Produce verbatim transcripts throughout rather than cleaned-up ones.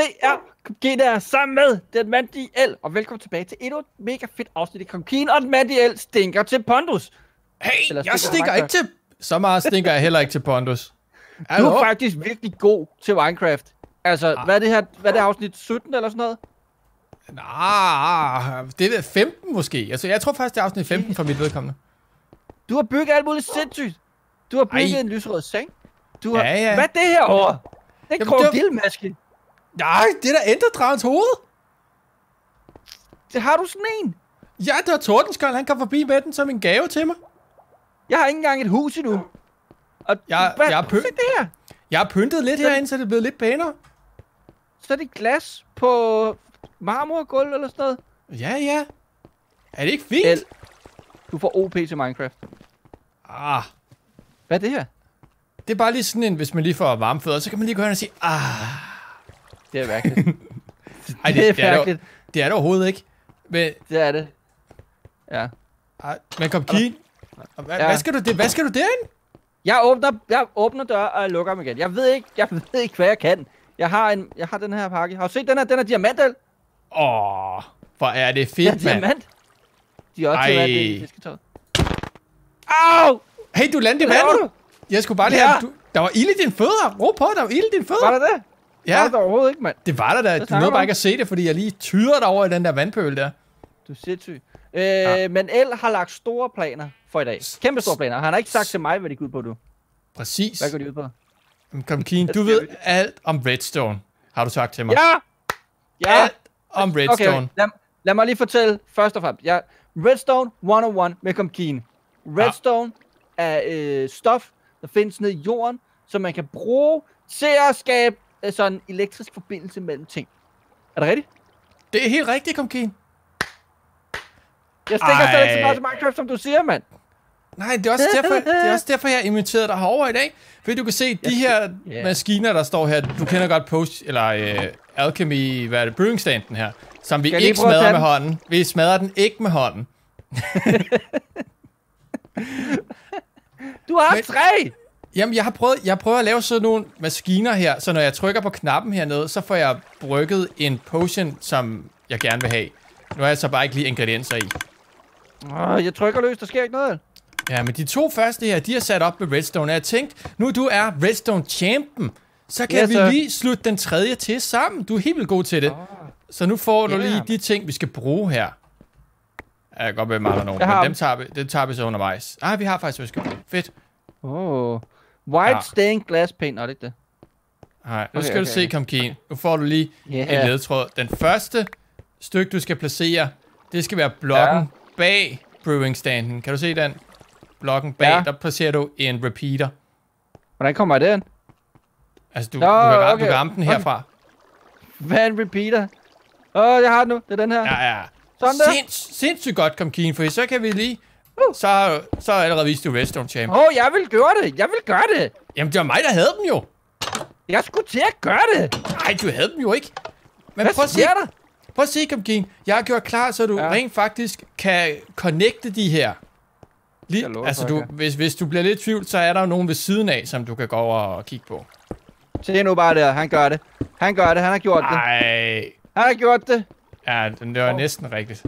Det er Komkin der sammen med den mandige el, og velkommen tilbage til endnu et mega fedt afsnit af Komkin, og den mandige el stinker til Pondus. Hey, Eller jeg stinker ikke til... Så meget stinker jeg heller ikke til Pondus. Du er faktisk virkelig god til Minecraft. Altså, ah. hvad er det her, hvad er det afsnit sytten eller sådan noget? Nej, det er femten måske. Altså, jeg tror faktisk, det er afsnit femten for mit vedkommende. Du har bygget alt muligt sindssygt. Du har bygget Ej. en lysrød seng. Du har... Ja, ja. Hvad er det her over? Det er en krokodilmaske. Nej, det er da Enderdragens hoved. Det har du sådan en? Ja, det var Tordenskjold. Han kom forbi med den som en gave til mig. Jeg har ikke engang et hus endnu. Og jeg, hvad jeg har pynt... det her? Jeg har pyntet lidt så herinde, så det er blevet lidt pænere. Så er det glas på marmorgulv eller sådan noget? Ja, ja. Er det ikke fint? El. Du får O P til Minecraft. Ah. Hvad er det her? Det er bare lige sådan en, hvis man lige får varme fødder, så kan man lige gå hen og sige, ah. Det er værkeligt. Ej, det, det, er det, er det, det er det overhovedet ikke. Men, det er det. Ja. Ej, men kom, Kien. Hvad, ja. hvad skal du det? Hvad skal du derinde? Jeg åbner, jeg åbner dør og lukker dem igen. Jeg ved ikke, jeg ved ikke, hvad jeg kan. Jeg har en, jeg har den her pakke. Har du set den her? Den er diamantel. Åh, oh, hvor er det fedt, mand. Diamant. De er også diamant i fisketøjet. Au! Hey, du landede i vandet. Jeg skulle bare lige ja. have... Du, der var ild i dine fødder. Ro på, der var ild i dine fødder. Var der det? Ja. Var der overhovedet ikke, mand? Det var der da. Du nåede bare ikke at se det, fordi jeg lige tyder dig over i den der vandpøl der. Du er sindssyg. Øh, ja. Men El har lagt store planer for i dag. Kæmpe store planer. Han har ikke sagt til mig, hvad de går ud på, du. Præcis. Hvad går de ud på? Kom, Kien, du ved alt om redstone, har du sagt til mig. Ja! Ja! Alt om redstone. Okay, lad, lad mig lige fortælle først og fremmest. Ja, redstone et nul et med Komkin. Redstone ja. er øh, stof, der findes nede i jorden, som man kan bruge til at skabe øh, sådan en elektrisk forbindelse mellem ting. Er det rigtigt? Det er helt rigtigt, Komkin. Jeg stikker stadig så meget til Minecraft, som du siger, mand. Nej, det er, også derfor, det er også derfor, jeg har inviteret dig herover i dag. Fordi du kan se, de her yeah. maskiner, der står her, du kender godt Post, eller uh, Alchemy, hvad er det, Brewing Standen her, som vi Skal ikke smadrer med hånden. Vi smadrer den ikke med hånden. Du har Men, tre! Jamen, jeg har prøvet, jeg prøver at lave sådan nogle maskiner her, så når jeg trykker på knappen hernede, så får jeg brygget en potion, som jeg gerne vil have. Nu har jeg så bare ikke lige ingredienser i. Oh, jeg trykker løs, der sker ikke noget. Ja, men de to første her, de er sat op med redstone, og jeg tænkte, nu du er redstone champion, så kan yes, vi lige slutte den tredje til sammen. Du er helt vildt god til det. Oh. Så nu får du yeah. lige de ting, vi skal bruge her. Ja, jeg kan godt være meget nogen, men dem tager, vi, dem tager vi så undervejs. Ah, vi har faktisk visket. Fedt. Oh. White ja. stained glass paint, er det ikke det? Nej, nu okay, skal okay, du se, okay. Komkin. Nu får du lige yeah. en ledtråd. Den første stykke, du skal placere, det skal være blokken ja. bag brewing standen. Kan du se den? Blokken bag, ja. der placerer du en repeater. Hvordan kommer jeg den? Altså, du, Nå, du, kan, okay. du kan ramme den herfra. Hvad er en repeater? Åh, oh, jeg har den nu. Det er den her. Ja, ja. Sådan der. Sinds, sindssygt godt, Komkin, for så kan vi lige... Uh. Så har så har allerede vist du redstone champ. Åh, oh, jeg vil gøre det. Jeg vil gøre det. Jamen, det var mig, der havde dem jo. Jeg skulle til at gøre det. Nej, du havde dem jo ikke. Men Hvad prøv at se. der? Prøv at se, Komkin. Jeg har gjort klar, så du ja. rent faktisk kan connecte de her. Lige, altså, du, hvis, hvis du bliver lidt i tvivl, så er der jo nogen ved siden af, som du kan gå over og kigge på. Se nu bare der. Han gør det. Han gør det. Han har gjort det. Ej. Han har gjort det. Ja, det var oh. næsten rigtigt.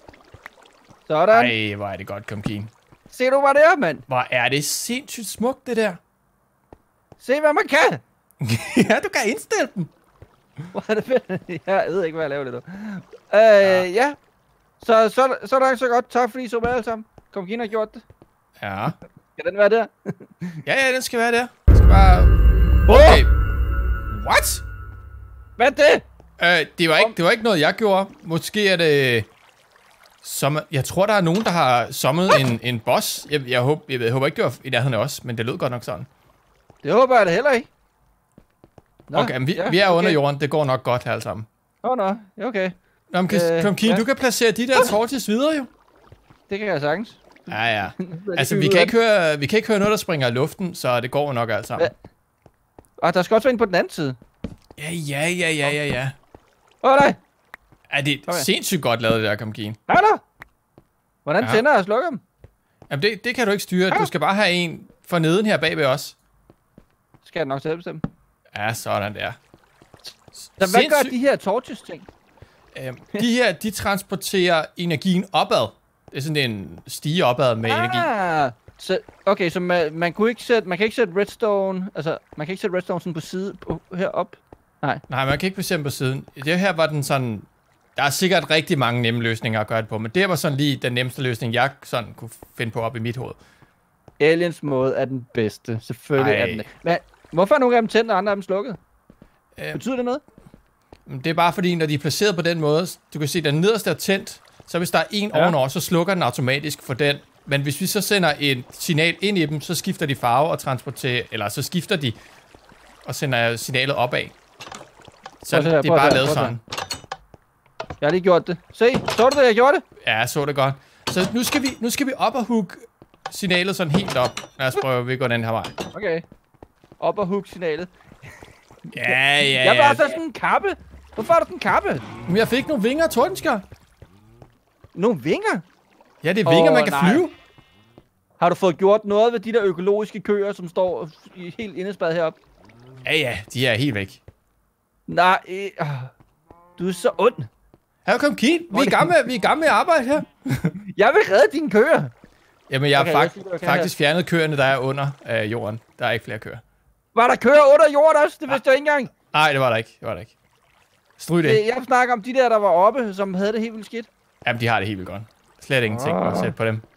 Sådan. Ej, hvor er det godt, Komkin. Se du, hvad det er, mand. Hvor er det sindssygt smukt, det der. Se, hvad man kan. Ja, du kan indstille dem. Hvor er det fedt. Jeg ved ikke, hvad jeg laver det nu. Øh, ja. ja. Så, så, så er det så godt. Tak fordi I så med alle sammen. Komkin har gjort det. Ja. Skal den være der? ja, ja, den skal være der. Den skal bare... Okay. Oh! What? Hvad er det? Øh, det var ikke, det var ikke noget, jeg gjorde. Måske er det... Som, jeg tror, der er nogen, der har sommet en, en boss. Jeg, jeg, håber, jeg, jeg håber ikke, det var i nærheden af os, men det lød godt nok sådan. Det håber jeg da heller ikke. Nå, okay, men vi, ja, vi er okay. under jorden. Det går nok godt her alle sammen. Åh, oh, nå. Okay. Nå, men øh, kom, Kien, ja. du kan placere de der torches videre, jo. Det kan jeg sagtens. Ja, ja. Altså, vi kan, ikke høre, vi kan ikke høre noget, der springer i luften, så det går nok alt sammen. Ja. Og der skal også være en på den anden side. Ja, ja, ja, ja, ja, ja. Åh, oh, nej. Er det okay. sindssygt godt lavet, det der, Komkin. Hej da. Hvordan ja. tænder jeg og slukker dem? Jamen, det, det kan du ikke styre. Ja. Du skal bare have en for neden her bag ved os. Skal jeg nok selv bestemme? Ja, sådan der. Så hvad gør de her torches ting? Øhm, de her, de transporterer energien opad. Det er sådan en stige opad med ah, energi. Så, okay, så man, man, kunne ikke sætte, man kan ikke sætte redstone, altså, man kan ikke sætte redstone sådan på side, på, herop? Nej. Nej, man kan ikke bestemme på siden. Det her var den sådan, der er sikkert rigtig mange nemme løsninger at gøre det på, men det var sådan lige den nemmeste løsning, jeg sådan kunne finde på op i mit hoved. Aliens måde er den bedste, selvfølgelig Ej. er den det. Men hvorfor er nogle af dem tændt, og andre af dem slukket? Øh, Betyder det noget? Det er bare fordi, når de er placeret på den måde, du kan se, at den nederste er tændt, så hvis der er en ja. ovenover, så slukker den automatisk for den. Men hvis vi så sender et signal ind i dem, så skifter de farve og transporterer, eller så skifter de og sender signalet opad. Så det, det er bare lavet sådan. Jeg har lige gjort det. Se, så du det, jeg gjorde det? Ja, jeg så det godt. Så nu skal vi, nu skal vi op og hook signalet sådan helt op. Lad os prøve, at vi går den her vej. Okay. Op og hook signalet. Ja, ja, ja. Jeg vil også have sådan en kappe. Hvorfor har du sådan en kappe? Men jeg fik nogle vinger, Tordenskjold. Nogle vinger? Ja, det er vinger, oh, man kan nej. flyve. Har du fået gjort noget ved de der økologiske køer, som står helt indespærret heroppe? Ja, ja, de er helt væk. Nej, øh, du er så ond. Her kom Keen. Vi er i gang med, vi er i gang med at arbejde her. Jeg vil redde dine køer. Jamen, jeg okay, har fakt jeg faktisk her. fjernet køerne, der er under øh, jorden. Der er ikke flere køer. Var der køer under jorden også? Det vidste jeg ikke engang. Nej, det var der ikke. Det var der ikke. Stryg det. Jeg snakker om de der, der var oppe, som havde det helt vildt skidt. Jamen, de har det helt vildt godt. Slet ingenting oh. at sætte på dem.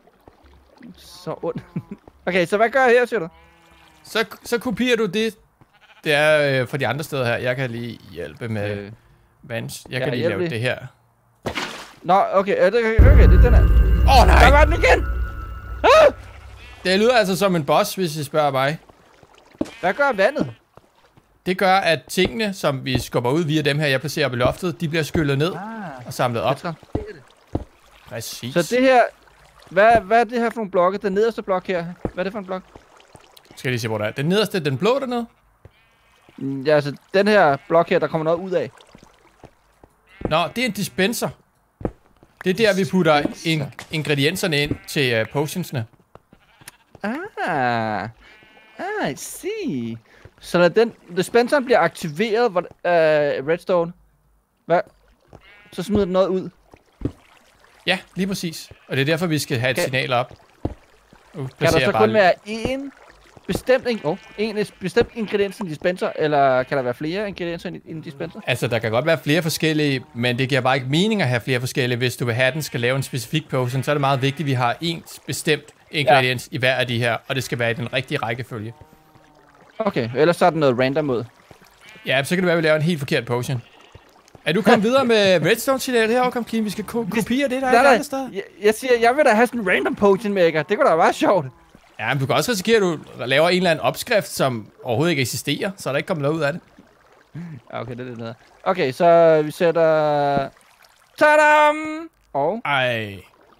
Så ondt. Okay, så hvad gør jeg her, siger du? Så, så kopierer du det. Det er øh, for de andre steder her. Jeg kan lige hjælpe med øh. vands. Jeg kan lige lave det. det her. Nå, okay. Okay, okay det er den her. Åh, oh, nej! Der var den igen! Ah! Det lyder altså som en boss, hvis I spørger mig. Hvad gør vandet? Det gør, at tingene, som vi skubber ud via dem her, jeg placerer på loftet, de bliver skyllet ned ah, og samlet op. Præcis. Så det her... Hvad, hvad er det her for nogle blokke? Den nederste blok her. Hvad er det for en blok? Skal jeg lige se, hvor der er. Den nederste, den blå dernede? Ja, altså den her blok her, der kommer noget ud af. Nå, det er en dispenser. Det er der, vi putter in ingredienserne ind til uh, potionsene. Ah. Ah, I see. Så når den dispenseren bliver aktiveret, hvor, uh, redstone, hvad? Så smider den noget ud. Ja, lige præcis. Og det er derfor, vi skal have et kan, signal op. Uh, kan der så kun være én bestemt, oh, en bestemt ingrediens i en dispenser, eller kan der være flere ingredienser i en dispenser? Altså, der kan godt være flere forskellige, men det giver bare ikke mening at have flere forskellige. Hvis du vil have, den skal lave en specifik potion, så er det meget vigtigt, at vi har én bestemt ingrediens ja. i hver af de her, og det skal være i den rigtige rækkefølge. Okay, ellers så er det noget random ud. Ja, så kan det være, at vi laver en helt forkert potion. Er du kommet videre med redstone-signalet her, Kom Kim? Vi skal ko kopiere det, der er et andet sted. Jeg, jeg siger, jeg vil da have sådan en random potion maker. Det kunne da være sjovt. Ja, men du kan også risikere, at du laver en eller anden opskrift, som overhovedet ikke eksisterer, så er der ikke kommet noget ud af det. Okay, det er det der. Okay, så vi sætter... Tadam! Og... Ej.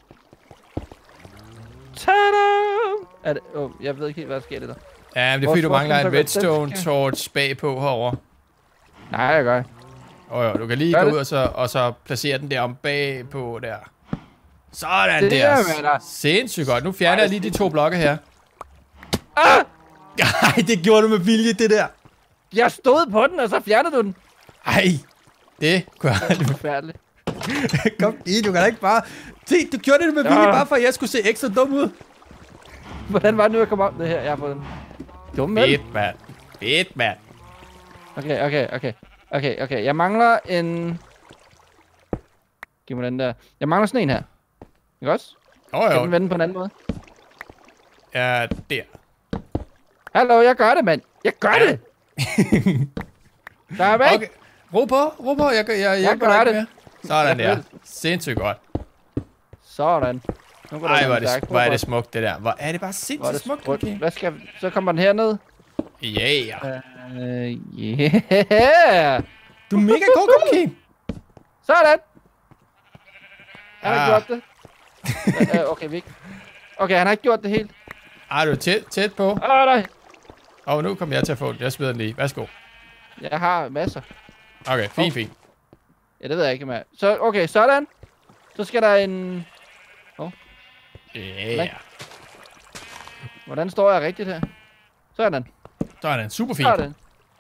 Tadam! Er det... Oh, jeg ved ikke helt, hvad der sker det der. Ja, men det er fordi, du mangler en redstone torch bagpå herovre. Nej, jeg gør. Åh oh, jo, du kan lige gør gå det? ud og så, og så placere den der om bagpå der. Sådan det der. der. Sindssygt godt. Nu fjerner jeg lige de to blokke her. Ah! Ej, det gjorde du med vilje, det der. Jeg stod på den, og så fjernede du den. Ej, det kunne jeg aldrig. Forfærdeligt. Kom i, du kan da ikke bare... Se, du gjorde det med vilje, ja. bare for at jeg skulle se ekstra dum ud. Hvordan var det nu, at komme om det her? Jeg har fået den. Dumme mand. Fedt, mand. Fedt, mand. Okay, okay, okay. Okay, okay. Jeg mangler en... Giv mig den der. Jeg mangler sådan en her. Ikke også? Jo, jo. Kan den vende på en anden måde? Ja, der. Hallo, jeg gør det, mand. Jeg gør ja. det. Der er væk. Okay. Ro på, ro på. Jeg, jeg, jeg, jeg gør det. Mere. Sådan der. Sindssygt godt. Sådan. Ej, hvor er, det, hvor er det smukt, det der. Hvor er det bare sindssygt smukt, okay. Hvad skal... Så kommer den herned. Yeah. Uh, yeah. Du er mega god, okay. Sådan. Han har ah. gjort det. uh, okay, Vik. Okay, han har ikke gjort det helt. Ah, du er tæt, tæt på. Åh, oh, nej. Åh, oh, nu kommer jeg til at få den. Jeg smider den lige. Værsgo. Jeg har masser. Okay, fint, oh. fint. Ja, det ved jeg ikke mere. Så, okay, sådan. Så skal der en... Åh. Oh. Yeah. Hvordan står jeg rigtigt her? Sådan. Sådan, super fint. Sådan.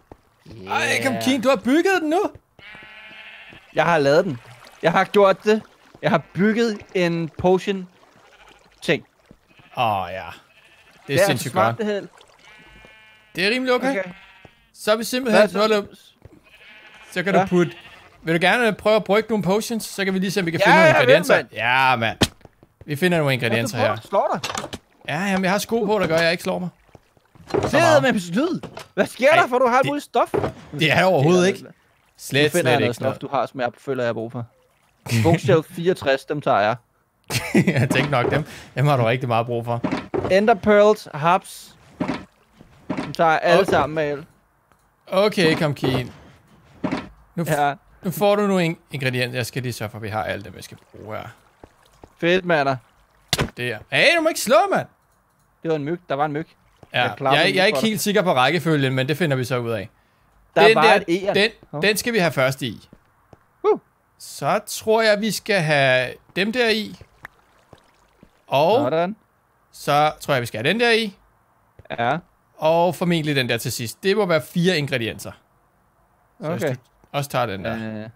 Yeah. Ej, kom Keen, du har bygget den nu? Jeg har lavet den. Jeg har gjort det. Jeg har bygget en potion ting. Åh oh, ja. Det er, det er sindssygt smart, godt. Det, helt. Det er rimelig okay. okay. Så er vi simpelthen... Hvad, så, du, så kan ja. du putte... Vil du gerne prøve at brygge nogle potions? Så kan vi lige se, om vi kan ja, finde nogle ja, ingredienser. Vel, ja, mand. Vi finder nogle ingredienser her. Slår dig. Ja, jamen, jeg har sko på, der gør, at jeg ikke slår mig. Se med på snyd. Hvad sker Ej, der, for du har alt muligt stof? Det er overhovedet ikke. Slet, slet ikke noget. Stof, du har, som jeg føler, jeg har brug for. Bookshelf fireogtres, dem tager jeg. Jeg tænker nok, dem, dem har du rigtig meget brug for. Ender Pearls, Harps. Dem tager jeg alle okay. sammen med. Okay, kom Keen. Nu, ja. nu får du nogle ingredienser. Jeg skal lige sørge for, at vi har alt det, vi skal bruge her. Fedt, mander. Der. Hey, du må ikke slå, mand. Det var en myg. Der var en myg. Ja, jeg, jeg, jeg er ikke helt sikker på rækkefølgen, men det finder vi så ud af. Der den var der, et den, oh. den skal vi have først i. Uh. Så tror jeg, vi skal have dem der i. Og Sådan. så tror jeg, vi skal have den der i. Ja. Og formentlig den der til sidst. Det må være fire ingredienser. Så okay. hvis du også tager den der. Uh.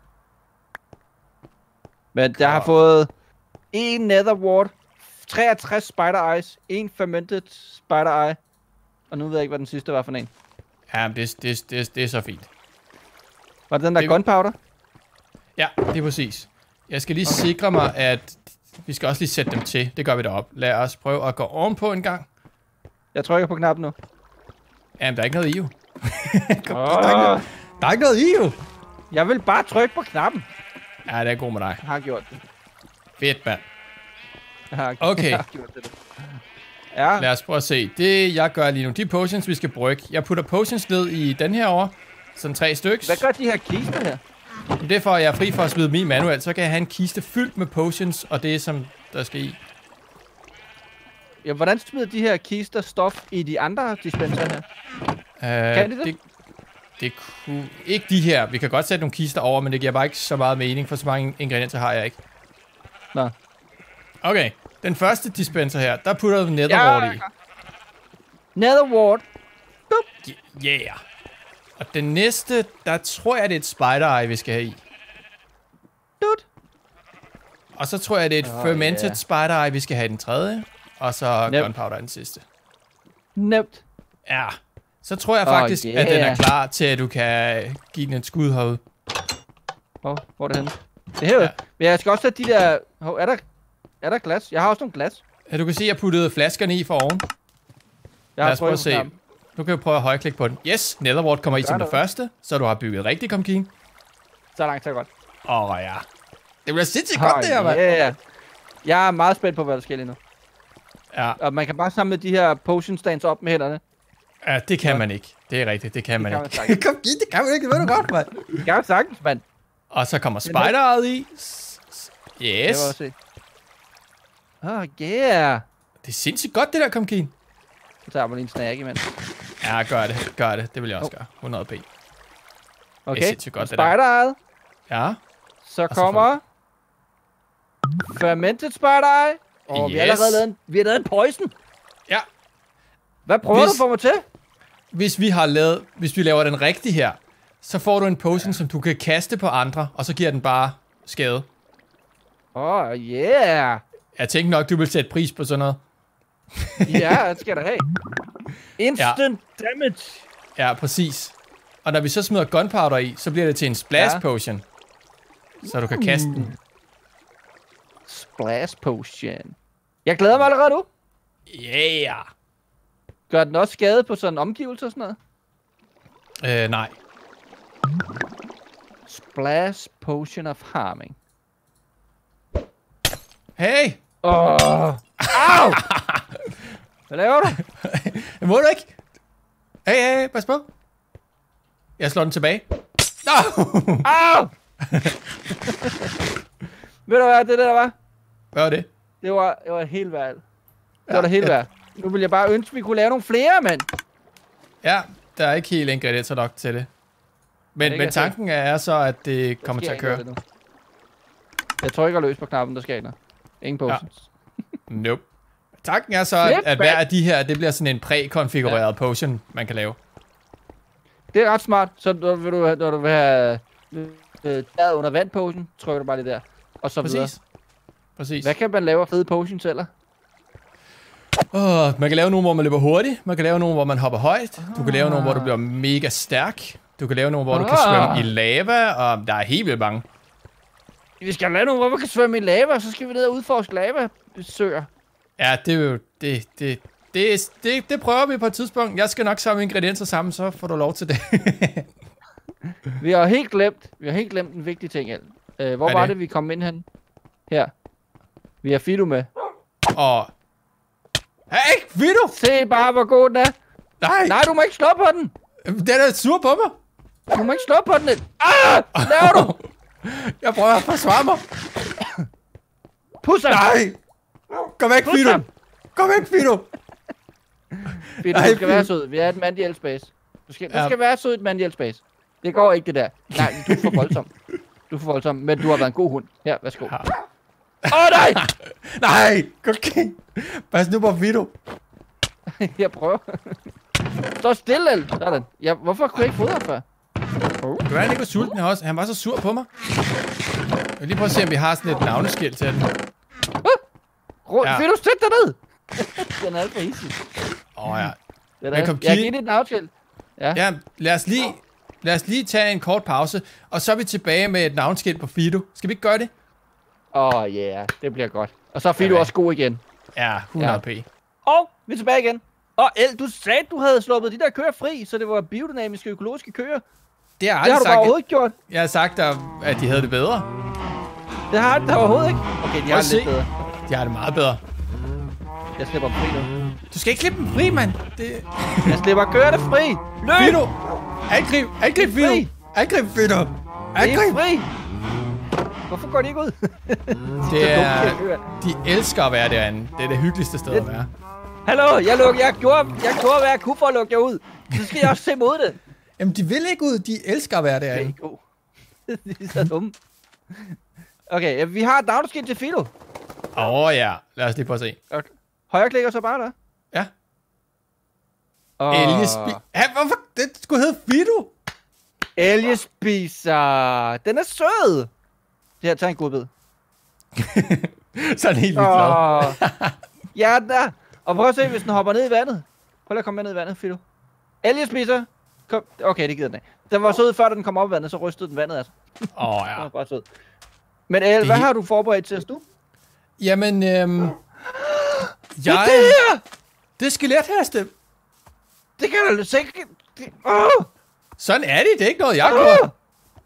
Men jeg har fået en nether wart, treogtres spider eyes, en fermented spider eye. Og nu ved jeg ikke, hvad den sidste var for en. Ja, det, det, det, det er så fint. Var det den der det, gunpowder? Ja, det er præcis. Jeg skal lige okay. sikre mig, at vi skal også lige sætte dem til. Det gør vi derop. Lad os prøve at gå ovenpå en gang. Jeg trykker på knappen nu. Jamen, der er ikke noget i jo. Kom, oh. der, er ikke noget, der er ikke noget i jo. Jeg vil bare trykke på knappen. Ja, det er god med dig. Jeg har gjort det. Fedt, mand. Jeg har, okay. Jeg har gjort det. Ja. Lad os prøve at se. Det, jeg gør lige nu, de potions, vi skal brygge. Jeg putter potions ned i den her over. Sådan tre stykker. Hvad gør de her kister her? Det er for, at jeg er fri for at smide min manuelt. Så kan jeg have en kiste fyldt med potions, og det som der skal i. Ja, hvordan smider de her kister stof i de andre dispenser her? Uh, kan de det? det? Det kunne... Ikke de her. Vi kan godt sætte nogle kister over, men det giver bare ikke så meget mening, for så mange ingredienser har jeg ikke. Nå. Okay. Den første dispenser her, der putter vi netherwart ja, i. Netherwart. Yeah. Og den næste, der tror jeg, det er et spider eye, vi skal have i. Dut. Og så tror jeg, det er et oh, fermented yeah. spider eye, vi skal have i den tredje. Og så Nemt. gunpowder den sidste. Nemt. Ja. Så tror jeg faktisk, oh, yeah. at den er klar til, at du kan give den et skud herude. Åh, oh, hvor er det henne? Det her. Ja. Men jeg skal også have de der... Oh, er der... Er der glas? Jeg har også nogle glas. Ja, du kan se, at jeg puttede flaskerne i for oven. Jeg Lad os prøve at se. Nu kan vi prøve at højreklikke på den. Yes, netherwart kommer i som det første. Så du har bygget rigtig, kom King. Så langt, så godt. Åh oh, ja. Det bliver sindssygt godt, oh, det her, mand. Yeah. Jeg er meget spændt på, hvad der sker lige nu. Ja. Og man kan bare samle de her potion stands op med hænderne. Ja, det kan ja. man ikke. Det er rigtigt, det kan det man kan ikke. Kom, det kan man ikke, ved du godt, mand. Det kan man sagtens, mand. Og så kommer spider i. Yes. Se. Oh, yeah. Det er sindssygt godt, det der, kom King. Så tager man lige en snack imens. Ja, gør det. Gør det. Det vil jeg også oh. gøre. hundrede p. Okay. Det er sindssygt godt, det der. Ja. Så og kommer... Så fermented spider eye. Og yes. vi har allerede lavet en, vi har lavet en poison. Ja. Hvad prøver hvis, du for mig til? Hvis vi har lavet... Hvis vi laver den rigtige her, så får du en potion, som du kan kaste på andre, og så giver den bare skade. Åh, oh, yeah. Jeg tænkte nok, du vil sætte pris på sådan noget. Ja, det skal der have. Instant ja. damage. Ja, præcis. Og når vi så smider gunpowder i, så bliver det til en splash ja. potion. Så du kan kaste mm. den. Splash potion. Jeg glæder mig allerede nu. Yeah. Gør den også skade på sådan omgivelser og sådan noget? Øh, nej. Splash potion of harming. Hey! Åh! Oh. Au! Hvad laver du? Det må du ikke. Hey, hey, pas på. Jeg slår den tilbage. Au! Au! Ved du hvad det der var? Hvad var det? Det var, det var helt værd. Det ja, var det helt ja. værd. Nu vil jeg bare ønske, at vi kunne lave nogle flere, mand. Ja, der er ikke helt ingredienser nok til det. Men, det men tanken er så, at det kommer til at køre. Jeg trykker løs på knappen, der skal ind. Ingen potions. Ja. Nope. Tanken er så, at, at hver af de her, det bliver sådan en prækonfigureret ja. potion, man kan lave. Det Det er ret smart. Så når, vil du, når du vil have øh, taget under vandpotion, trykker du bare lige der. Og så videre. Præcis. Præcis. Hvad kan man lave af fede potions eller? Oh, man kan lave nogle, hvor man løber hurtigt. Man kan lave nogle, hvor man hopper højt. Du kan lave nogle, hvor du bliver mega stærk. Du kan lave nogle, hvor du kan svømme i lava. Og der er helt vildt mange. Vi skal lave nogle, hvor man kan svømme i lava, og så skal vi ned og udforske lava-søer. Ja, det er jo... Det, det, det, det, det prøver vi på et tidspunkt. Jeg skal nok samle ingredienser sammen, så får du lov til det. Vi har helt glemt, vi har helt glemt en vigtig ting. Uh, hvor var det? det, vi kom ind hen? Her. Vi har Fido med. Og... Hey, Fido! Se bare, hvor god den er. Nej! Nej, du må ikke slå på den! Den er sur på mig! Du må ikke slå på den! Ah! Hvad laver du? Jeg prøver at forsvare mig! Pus ham! Nej! Kom væk, Fido! Kom væk, Fido! Fido, du skal være sød. Vi er et Mandiel Space. Du skal, ja. du skal være sød i et Mandiel Space. Det går ikke, det der. Nej, du er for voldsom. Du er for voldsom, men du har været en god hund. Her, værsgo. Åh, oh, nej! Nej! Okay. Pas nu på Fido. Jeg prøver. Stå stille, El. Sådan. Ja, hvorfor kunne jeg ikke fodre før? Oh. Du er ikke sulten her også. Han var så sur på mig. Jeg vil lige prøve at se, om vi har sådan et navneskilt til den. Uh! Ja. Fido, sæt dig ned! Den er alt for easy. Åh oh, ja. Den er, jeg giver det et navneskilt. Ja. Ja, lad os lige... Lad os lige tage en kort pause, og så er vi tilbage med et navnskilt på Fido. Skal vi ikke gøre det? Åh, oh, ja, yeah, det bliver godt. Og så er Fido okay. også god igen. Ja, hundrede p. Ja. Og vi er tilbage igen. Og El, du sagde, du havde sluppet de der køer fri, så det var biodynamiske, økologiske køer. Det har, det har du sagt, bare overhovedet gjort. Jeg har sagt, at de havde det bedre. Det har de overhovedet ikke. Okay, de har det lidt bedre. De har det meget bedre. Jeg slipper dem fri nu. Du skal ikke slippe dem fri, mand. Det... Jeg slipper køerne fri. Løb! Fido! Angrib! Angrib, Fido! Angrib, Fido! Angrib! Fri! Hvorfor går de ikke ud? Det er... De elsker at være derinde. Det er det hyggeligste sted at være. Hallo, jeg, luk, jeg, gjorde, jeg gjorde, hvad jeg kunne for at lukke jer ud. Så skal jeg også se mod det. Jamen, de vil ikke ud. De elsker at være derinde. Det er, de er så dumme. Okay, vi har et navneskilt til Fido. Åh oh, ja, lad os lige prøve at se. Okay. Højre klikker så bare der. Ja. Oh. Elgespi... Ja, hvorfor? Det skulle hedde Fido. Elgespiser. Den er sød. Det her, tag en god bid. Så er den helt vildt glad. Oh. Ja, den er. Og prøv at se, hvis den hopper ned i vandet. Prøv lige at komme med ned i vandet, Fido. Elgespiser. Kom. Okay, det gider den ikke. Den var sød før, da den kom op i vandet, så rystede den vandet altså. Åh oh, ja. Den var bare sød. Men El, hvad har du forberedt til os nu? Jamen, øhm... jeg... Det er det her! Det er skeletheste. Det kan du sikkert... Det... Oh! Sådan er det. Det er ikke noget, jeg har gjort. Oh!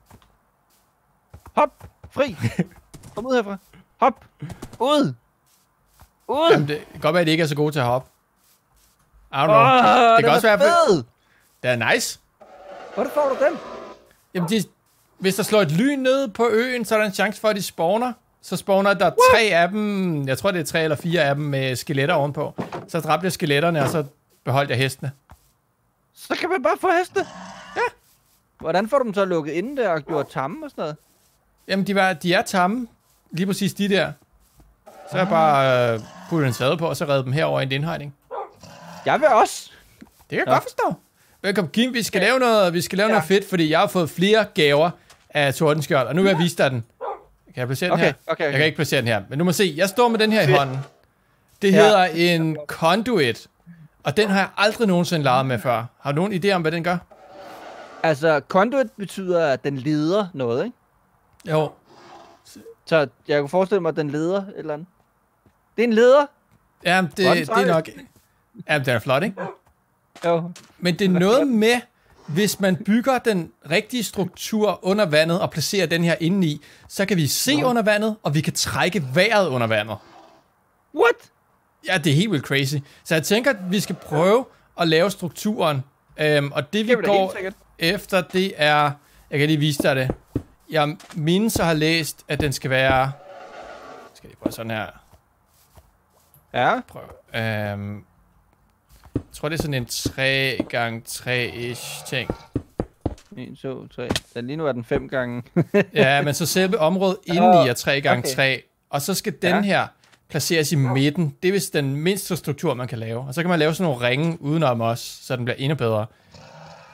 Hop. Fri. Kom ud herfra. Hop. Ud. Ud. Jamen, det kan godt være, at de ikke er så gode til at hoppe. I don't know. Oh, det kan også være... Fed. Det er nice. Hvor får du dem? Jamen, de... hvis der slår et lyn ned på øen, så er der en chance for, at de spawner. Så spawner der What? tre af dem, jeg tror det er tre eller fire af dem med skeletter ovenpå. Så dræbte jeg skeletterne, og så beholdt jeg hestene. Så kan man bare få heste? Ja. Hvordan får du dem så lukket inde der og gjort tamme og sådan noget? Jamen, de, var, de er tamme. Lige præcis de der. Så jeg bare øh, puttet en sadel på, og så redde dem herover i en indhegning. Jeg vil også. Det kan jeg ja. godt forstå. Velkommen, Kim. Vi skal ja. lave noget, vi skal lave ja. noget fedt, fordi jeg har fået flere gaver af Tordenskjold, og nu vil jeg vise dig den. Kan jeg placere den okay, her? Okay, okay. Jeg kan ikke placere den her, men du må se, jeg står med den her i hånden. Det ja. hedder en conduit, og den har jeg aldrig nogensinde leget med før. Har du nogen idé om, hvad den gør? Altså, conduit betyder, at den leder noget, ikke? Jo. Så jeg kunne forestille mig, at den leder et eller andet. Det er en leder? Jamen, det, det er nok... Jamen, den er flot, ikke? Jo. Men det er noget med... Hvis man bygger den rigtige struktur under vandet og placerer den her indeni, så kan vi se no. under vandet, og vi kan trække vejret under vandet. What? Ja, det er helt vildt crazy. Så jeg tænker, at vi skal prøve at lave strukturen. Øhm, og det vi det går efter, det er... Jeg kan lige vise dig det. Jeg mindes at have læst, at den skal være... Skal jeg prøve sådan her? Ja. Prøv. Øhm, jeg tror, det er sådan en tre gange tre-ish ting. en, to, tre. Den lige nu er den fem gange. Ja, men så selve området indeni er tre gange tre. Og så skal den ja. her placeres i midten. Det er vist den mindste struktur, man kan lave. Og så kan man lave sådan nogle ringe udenom os, så den bliver endnu bedre.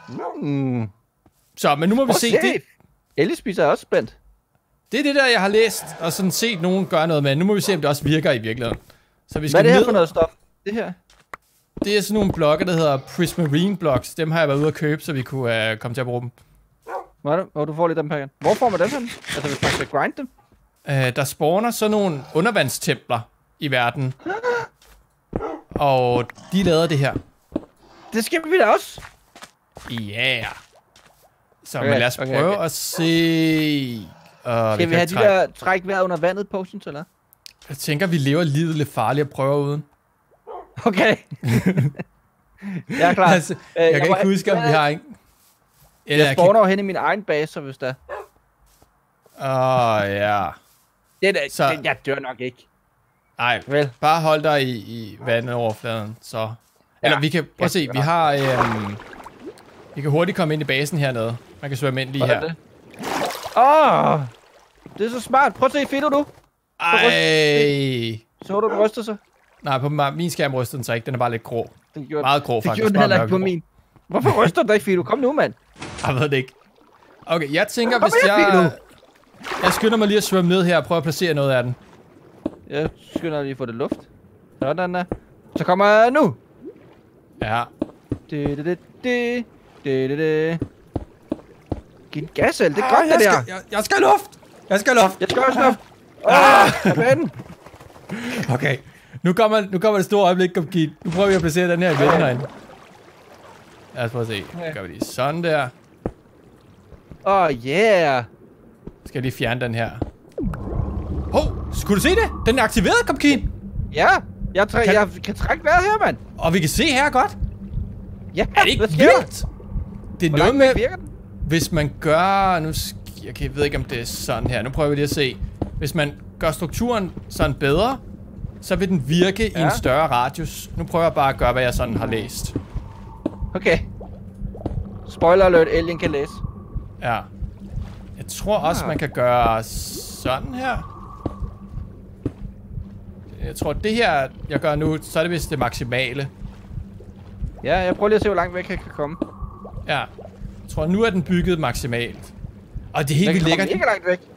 Mm. Så, men nu må vi se. Det, Ellie spiser også spændt. det er det der, jeg har læst, og sådan set nogen gøre noget med. Nu må vi se, om det også virker i virkeligheden. Så vi skal Hvad er det her ned. for noget stof? Det her? Det er sådan nogle blokke, der hedder Prismarine blocks. Dem har jeg været ude at købe, så vi kunne uh, komme til at bruge dem. Hvor er det? Hvor du får lidt af dem her igen. Hvor får man dem hen? Altså, hvis man skal grind dem? Uh, der spawner sådan nogle undervandstempler i verden. Og de laver det her. Det skal vi da også. Ja. Yeah. Så Okay, men lad os okay, prøve okay. at se... Uh, Skal vi, vi have de der træk vejret under vandet potions, eller? Jeg tænker, vi lever livet lidt farligt at prøve uden. Okay. Jeg er klar. Altså, jeg, jeg kan ikke må, huske, om vi har en... Eller jeg spawner jo kan... hen i min egen base, hvis der. Åh, oh, ja. Det er så... det, jeg dør nok ikke. Nej, vel. Bare hold dig i, i vandoverfladen, så... Eller ja. vi kan... Prøv at se, vi har... Øhm, vi kan hurtigt komme ind i basen hernede. Man kan svømme ind lige her. Det? Åh! Oh, det er så smart. Prøv at se, Fido du. Ej. Så du, den ryster sig? Nej, på min skærm ryster den så ikke. Den er bare lidt grå. Den gjorde, meget grå, faktisk. Det gjorde den heller ikke på min. Hvorfor ryster du dig, Fido? Kom nu, mand. Jeg ved det ikke. Okay, jeg tænker, Kom hvis her, jeg... Fido. Jeg skynder mig lige at svømme ned her og prøve at placere noget af den. Jeg skynder lige at få det luft. Sådan der. Så kommer jeg nu. Ja. Det, det, det, det, det, det, det. Giv en gas, det er ah, godt, det der. Skal, jeg, jeg skal luft. Jeg skal luft. Jeg skal også luft. Åh, ah. Okay. Nu kommer, nu kommer det store øjeblik, kom Kit. Nu prøver vi at placere den her i midten herinde. Lad os prøve at se. Nu gør vi lige sådan der. Åh, oh, yeah. Skal jeg lige fjerne den her. Hov, skulle du se det? Den er aktiveret, kom Kit. Ja, jeg, kan... jeg kan trække vejret her, mand. Og vi kan se her godt. Ja, er det ikke vildt? Det er Hvor noget med, virker den? hvis man gør... Nu, jeg, kan, jeg ved ikke, om det er sådan her. Nu prøver vi lige at se. Hvis man gør strukturen sådan bedre, så vil den virke ja. i en større radius. Nu prøver jeg bare at gøre, hvad jeg sådan har læst. Okay. Spoiler alert, alien kan læse. Ja. Jeg tror også, man kan gøre sådan her. Jeg tror, det her, jeg gør nu, så er det vist det maksimale. Ja, jeg prøver lige at se, hvor langt væk jeg kan komme. Ja. Jeg tror, nu er den bygget maksimalt. Og det er helt vildt lækkert. Den kommer ikke langt væk.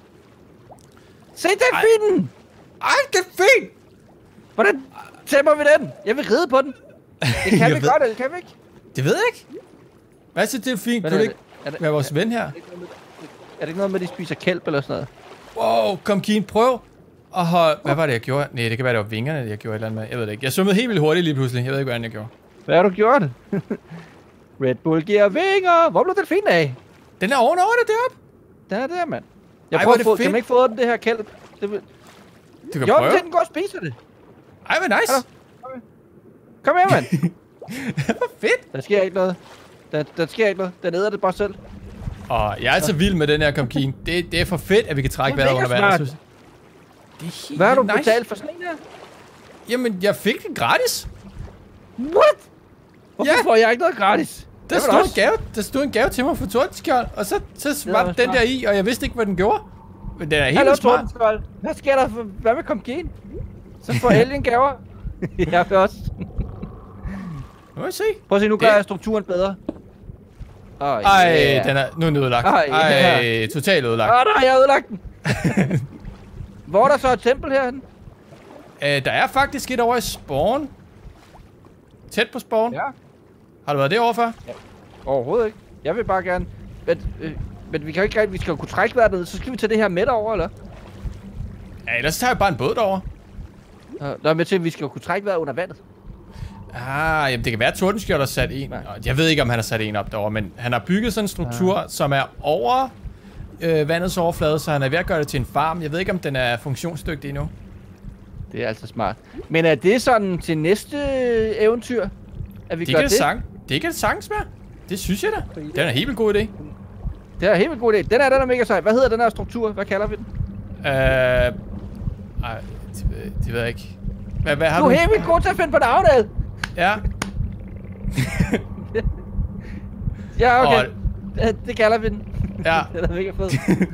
Se delfinen! Ej, delfin! Hvordan tæmmer vi den? Jeg vil ride på den. Det kan vi ved... godt, eller kan vi ikke? Det ved jeg ikke. Hvad er det delfin? Kan du ikke være vores ven her? Er det ikke noget med, at de spiser kælp eller sådan noget? Wow, kom Keen, prøv at holde... Hvad var det, jeg gjorde? Nej, det kan være, det var vingerne, jeg gjorde et eller andet med. Jeg ved det ikke. Jeg svømmede helt vildt hurtigt lige pludselig. Jeg ved ikke, hvordan jeg gjorde. Hvad har du gjort? Red Bull giver vinger. Hvor blev delfinen af? Den er ovenover det deroppe. Den er der, mand. Jeg Ej, prøver at få... Kan man ikke få den, det her kælp? Det vil... Du kan jo, prøve. Jo, den går og spiser det. Ej, hvor nice. Hallo. Kom her, mand. Hvor fedt. Der sker ikke noget. Der, der sker ikke noget. Den æder det bare selv. Åh, jeg er så vild med den her komkin. Det, det er for fedt, at vi kan trække vejret under vandet. Det er helt Hvad har du nice. betalt for sådan en her? Jamen, jeg fik den gratis. What? Hvorfor ja. får jeg ikke noget gratis? Der stod, en gave, der stod en gave til mig for Tordenskjold, og så, så var den der i, og jeg vidste ikke, hvad den gjorde. Men den er helt Hallo, smart. Tordenskjold. Hvad sker der? For, hvad med komkin? Så får alien gaver. Jeg vil også. Nu må vi se. Prøv at se, nu gør det... jeg strukturen bedre. Oh, yeah. Ej, den er nu er den ødelagt. Oh, yeah. Ej, totalt ødelagt. Åh, oh, nej, jeg har ødelagt den. Hvor er der så et tempel herhen? Øh, der er faktisk et over i spawn. Tæt på spawn. Ja. Har du været derovre før? Ja. Overhovedet ikke. Jeg vil bare gerne... Men, øh, men vi kan jo ikke rigtig... Vi skal jo kunne trække vejret ned. Så skal vi tage det her med derover, eller? Ja, ellers tager jeg bare en båd derover. Nå, med til, at vi skal jo kunne trække vejret under vandet. Ah, jamen det kan være, at Tordenskjold har sat en. Jeg ved ikke, om han har sat en op derovre, men han har bygget sådan en struktur, ah. som er over øh, vandets overflade, så han er ved at gøre det til en farm. Jeg ved ikke, om den er funktionsdygtig endnu. Det er altså smart. Men er det sådan til næste eventyr, at vi det gør kan det? Sang. Det kan det sagtens være. Det synes jeg da. Det er en helt vildt god idé. Det er en helt vildt god idé. Den er, den er mega sej. Hvad hedder den her struktur? Hvad kalder vi den? Øh... Ej, det, det ved jeg ikke. Hvad, hvad har du er du? helt vildt god til at finde på navn, Ad. Ja. Ja, okay. Det, det kalder vi den. Ja. Den er mega fed.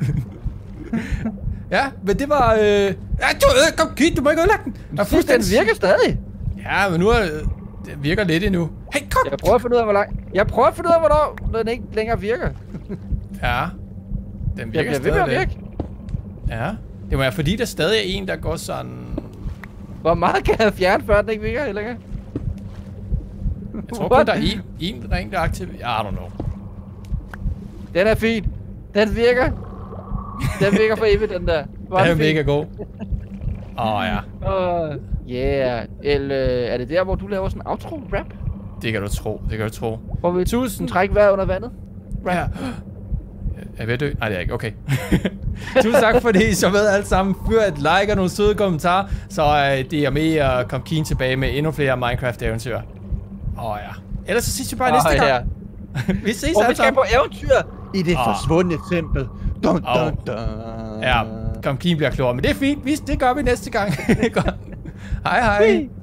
Ja, men det var... Øh... Ja, du, øh, kom, Kit, du må ikke ødelægge den. Jeg synes, den virker stadig. Ja, men nu er... Det virker lidt endnu. Hey, kom! Jeg prøver at finde ud af, hvor lang... Jeg prøver at finde ud af, hvornår den ikke længere virker. Ja. Den virker jeg bliver ved med at virke. Ja. Det må være fordi, der stadig er en, der går sådan... Hvor meget kan jeg fjerne, før den ikke virker længere? Jeg tror kun, der er en, en ring, der er aktiv. I don't know. Den er fin. Den virker. Den virker for evigt, den der. Var den er mega god. Åh, oh, ja. Uh, yeah. El, øh, er det der, hvor du laver sådan en outro-rap? Det kan du tro. Det kan du tro. Hvor vi tusind træk vejr under vandet? Rap. Ja. Er jeg ved at dø? Nej, det er ikke. Okay. Tusind tak, fordi I så med alle sammen. Fyr et like og nogle søde kommentarer, så uh, det er med at komme keen tilbage med endnu flere Minecraft-eventyr. Åh oh, ja. Ellers så ses vi bare oh, næste gang. Ja. Vi ses og alle vi skal på eventyr i det oh. forsvundne tempel. Dun, dun, oh. dun. Ja, kom keen bliver klogere. Men det er fint. Det gør vi næste gang. Godt. Hej hej.